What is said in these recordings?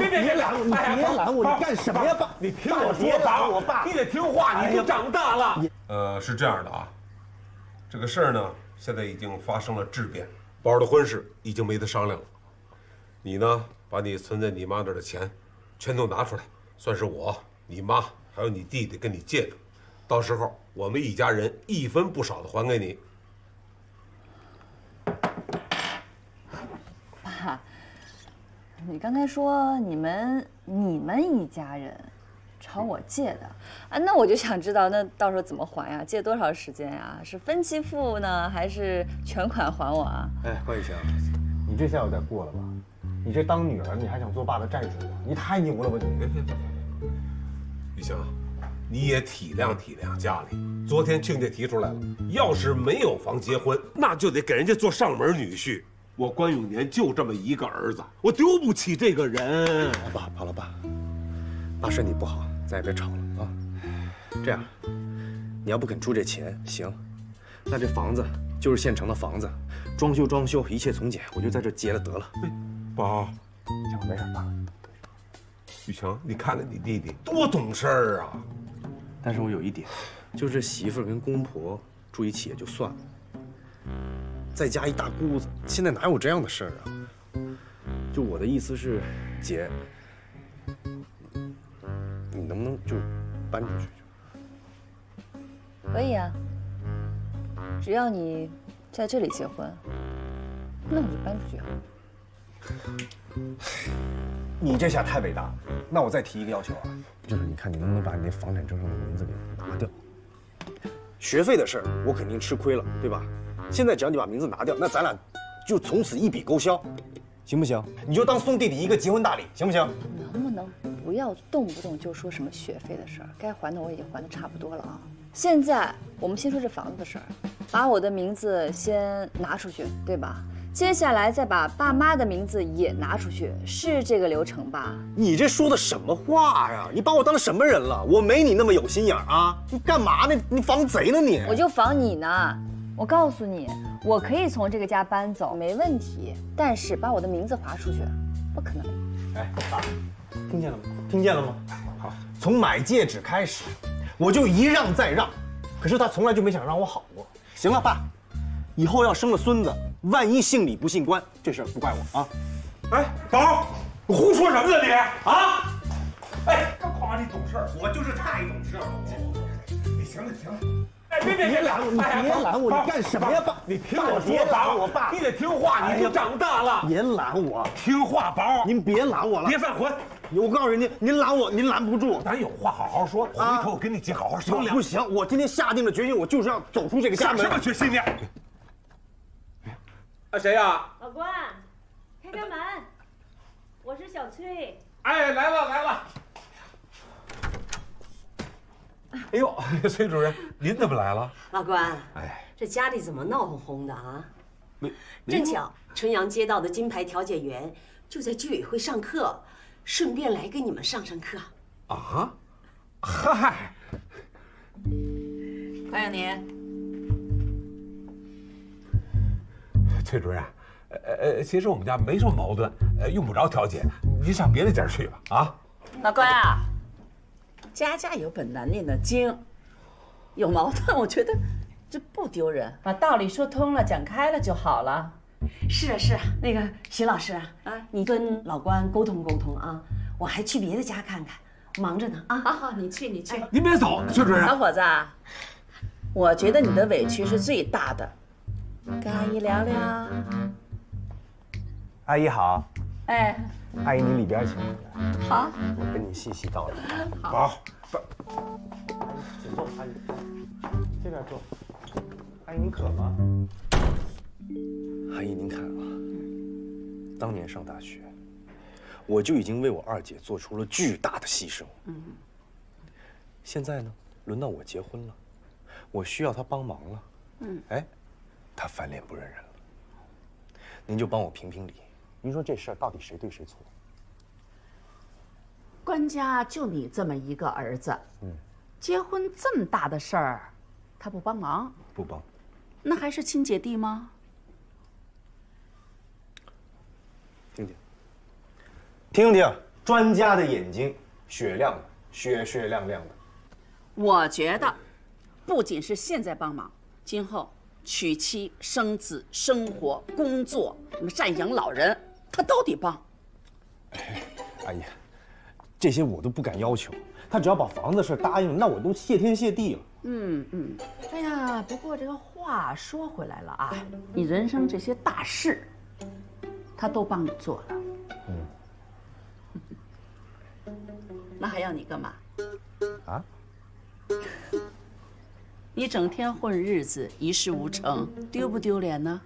别拦我！你别拦我！你干什么呀，爸？ 你听我说，爸，我爸，你得听话，你都长大了。 是这样的啊，这个事儿呢，现在已经发生了质变，宝儿的婚事已经没得商量了。你呢，把你存在你妈那儿的钱，全都拿出来，算是我、你妈还有你弟弟跟你借的，到时候我们一家人一分不少的还给你。 爸，你刚才说你们一家人朝我借的啊，那我就想知道，那到时候怎么还呀？借多少时间呀？是分期付呢，还是全款还我啊？ 哎，关雨晴，你这下有点过了吧？你这当女儿，你还想做爸的债主啊？你太牛了吧你！ 别！雨晴，你也体谅体谅家里。昨天亲家提出来了，要是没有房结婚，那就得给人家做上门女婿。我关永年就这么一个儿子，我丢不起这个人。 爸，好了爸，爸身体不好，咱也别吵了啊。这样，你要不肯出这钱，行，那这房子就是现成的房子，装修一切从简，我就在这结了得了。 宝， 行，没事爸。 雨晴，你看看你弟弟多懂事儿啊！ 但是我有一点，就是这媳妇儿跟公婆住一起也就算了，再加一大姑子，现在哪有这样的事儿啊？就我的意思是，姐，你能不能就搬出去？ 可以啊，只要你在这里结婚，那我就搬出去啊。 你这下太伟大了。那我再提一个要求啊，就是你看你能不能把你那房产证上的名字给拿掉？学费的事儿我肯定吃亏了，对吧？现在只要你把名字拿掉，那咱俩就从此一笔勾销，行不行？你就当送弟弟一个结婚大礼，行不行？ 能不能不要动不动就说什么学费的事儿？该还的我已经还的差不多了啊。现在我们先说这房子的事儿，把我的名字先拿出去，对吧？接下来再把爸妈的名字也拿出去，是这个流程吧？ 你这说的什么话呀？你把我当什么人了？我没你那么有心眼啊！你干嘛呢？你防贼呢你？ 我就防你呢。我告诉你，我可以从这个家搬走，没问题。但是把我的名字划出去，不可能。 哎，爸，听见了吗？听见了吗？好，从买戒指开始，我就一让再让，可是他从来就没想让我好过。行了，爸，以后要生了孙子，万一姓李不姓关，这事儿不怪我啊。 哎，宝，你胡说什么呢你啊？哎，干嘛你懂事儿？我就是太懂事了。你行了行了。哎，别拦我！你别拦我！你干什么呀，爸？你听我说，宝，我爸，你得听话，你都长大了。 别拦我！ 听话，宝， 您别拦我了， 别犯浑。 我告诉人家，您拦我，您拦不住。 咱有话好好说，回头我跟你姐好好商量。 不行，我今天下定了决心，我就是要走出这个家门。 什么决心呢？啊，谁呀？ 老关，开门，我是小崔。 哎，来了。哎呦，崔主任，您怎么来了？ 老关， 哎， 这家里怎么闹哄哄的啊？ 没正巧春阳街道的金牌调解员就在居委会上课，顺便来给你们上课。 啊？嗨， 关永年， 崔主任，其实我们家没什么矛盾，用不着调解，您上别的家去吧。啊， 老关啊，家家有本难念的经，有矛盾，我觉得这不丢人，把道理说通了，讲开了就好了。 是啊，那个徐老师啊，你跟老关沟通沟通啊，我还去别的家看看，忙着呢啊。 好，你去。 您别走，崔主任。 小伙子，我觉得你的委屈是最大的，跟阿姨聊聊。 阿姨好。 哎， 阿姨，你里边请。 好， 我跟你细细道来。 好， 请坐，阿姨，这边坐。阿姨，您渴吗？阿姨，您看啊，当年上大学，我就已经为我二姐做出了巨大的牺牲。现在呢，轮到我结婚了，我需要她帮忙了。哎，她翻脸不认人了。您就帮我评评理，您说这事儿到底谁对谁错？ 关家就你这么一个儿子，结婚这么大的事儿，他不帮忙？ 不帮。 那还是亲姐弟吗？ 听听， 专家的眼睛，雪亮的，雪亮亮的。 我觉得，不仅是现在帮忙，今后娶妻生子、生活、工作，什么赡养老人，他都得帮。 阿姨，这些我都不敢要求，他只要把房子的事答应了，那我都谢天谢地了。 哎呀，不过这个话说回来了啊，你人生这些大事，他都帮你做了。那还要你干嘛？ 啊？ 你整天混日子，一事无成，丢不丢脸呢？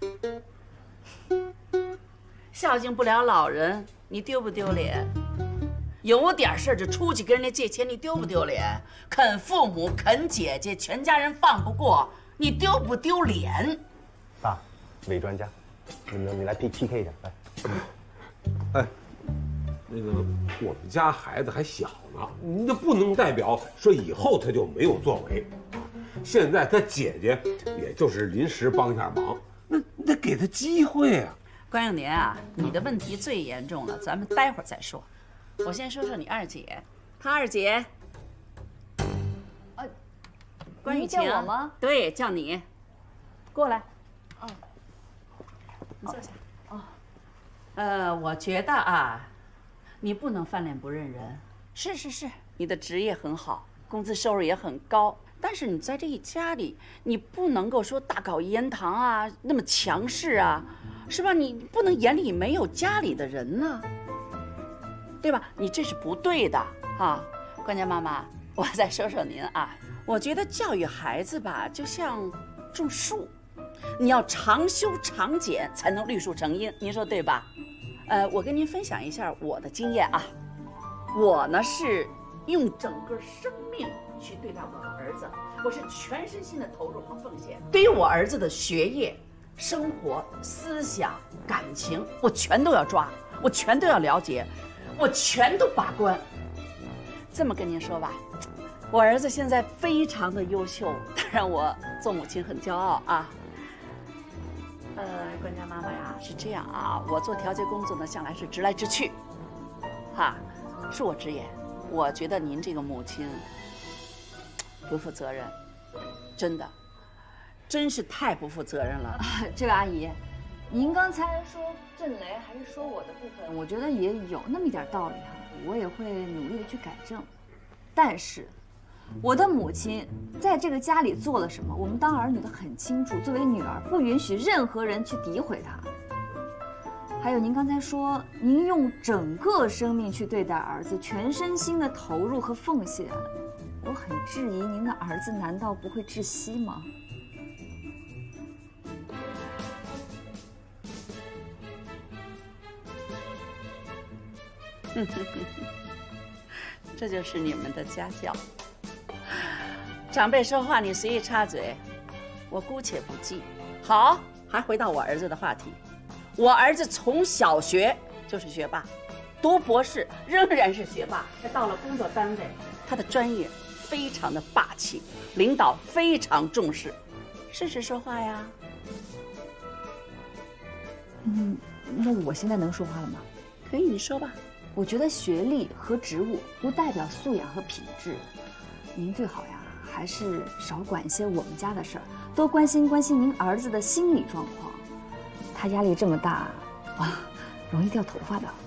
孝敬不了老人，你丢不丢脸？有点事儿就出去跟人家借钱，你丢不丢脸？啃父母，啃姐姐，全家人放不过，你丢不丢脸？ 爸，伪专家，你来 PK 一下，来。 哎，那个我们家孩子还小呢，那不能代表说以后他就没有作为。现在他姐姐也就是临时帮一下忙，那你得给他机会啊。 关永年啊，你的问题最严重了，咱们待会儿再说。我先说说你二姐，她二姐，关雨晴， 叫我吗？ 对，叫你，过来。哦，你坐下。我觉得啊，你不能翻脸不认人。是，你的职业很好，工资收入也很高，但是你在这一家里，你不能够说大搞一言堂啊，那么强势啊，是吧？你不能眼里没有家里的人呢。对吧？你这是不对的啊！关家妈妈，我再说说您啊。我觉得教育孩子吧，就像种树，你要常修常剪，才能绿树成荫。您说对吧？我跟您分享一下我的经验啊。我呢是用整个生命去对待我的儿子，我是全身心的投入和奉献。对于我儿子的学业、生活、思想、感情，我全都要抓，我全都要了解。我全都把关。这么跟您说吧，我儿子现在非常的优秀，让我做母亲很骄傲啊。关家妈妈呀，是这样啊，我做调解工作呢，向来是直来直去，哈，恕我直言，我觉得您这个母亲不负责任，真的，真是太不负责任了。 这位阿姨，您刚才说震雷还是说我的部分，我觉得也有那么一点道理哈，我也会努力的去改正。但是，我的母亲在这个家里做了什么，我们当儿女的很清楚。作为女儿，不允许任何人去诋毁她。还有您刚才说，您用整个生命去对待儿子，全身心的投入和奉献，我很质疑您的儿子难道不会窒息吗？ 这就是你们的家教。长辈说话你随意插嘴，我姑且不计。好，还回到我儿子的话题。我儿子从小学就是学霸，读博士仍然是学霸。他到了工作单位，他的专业非常的霸气，领导非常重视。试试说话呀。 那我现在能说话了吗？ 可以，你说吧。 我觉得学历和职务不代表素养和品质，您最好呀还是少管一些我们家的事儿，多关心关心您儿子的心理状况。他压力这么大，啊，容易掉头发的。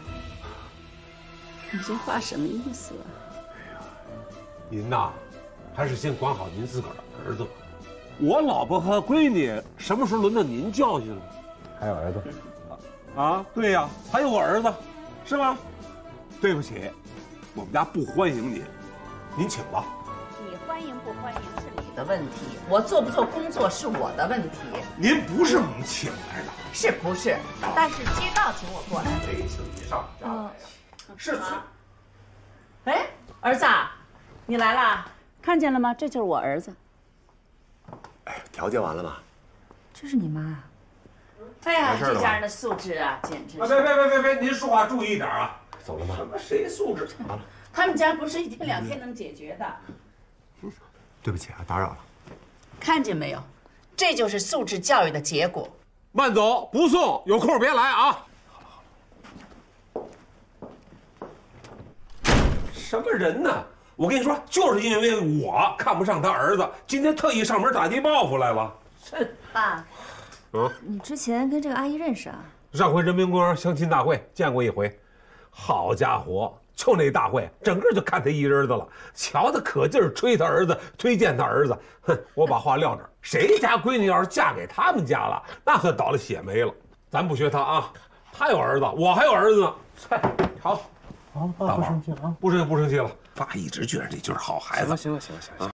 你这话什么意思啊？ 您呐，还是先管好您自个儿的儿子吧。 我老婆和闺女什么时候轮到您教训了？ 还有儿子， 啊，对呀，还有我儿子，是吧？对不起，我们家不欢迎您，您请吧。 你欢迎不欢迎是你的问题，我做不做工作是我的问题。 您不是我们请来的， 是不是？但是街道请我过来。 这请你上家来，是啊。哎，儿子，你来啦？看见了吗？这就是我儿子。 哎，调解完了吗？ 这是你妈啊？ 哎呀，这家人的素质啊，简直是…… 别，您说话注意点啊！ 走了吗？ 什么谁素质？完了， 他们家不是一天两天能解决的。 对不起啊，打扰了。 看见没有？这就是素质教育的结果。 慢走不送，有空别来啊！ 什么人呢？我跟你说，就是因为我看不上他儿子，今天特意上门打地报复来了。 爸，你之前跟这个阿姨认识啊？ 上回人民公园相亲大会见过一回，好家伙，就那大会，整个就看他一人的了。瞧他可劲儿吹他儿子，推荐他儿子。哼，我把话撂这儿，谁家闺女要是嫁给他们家了，那可倒了血霉了。咱不学他啊，他有儿子，我还有儿子呢。好， 爸不生气了啊， 不生气了。爸一直觉得这就是好孩子。 行了，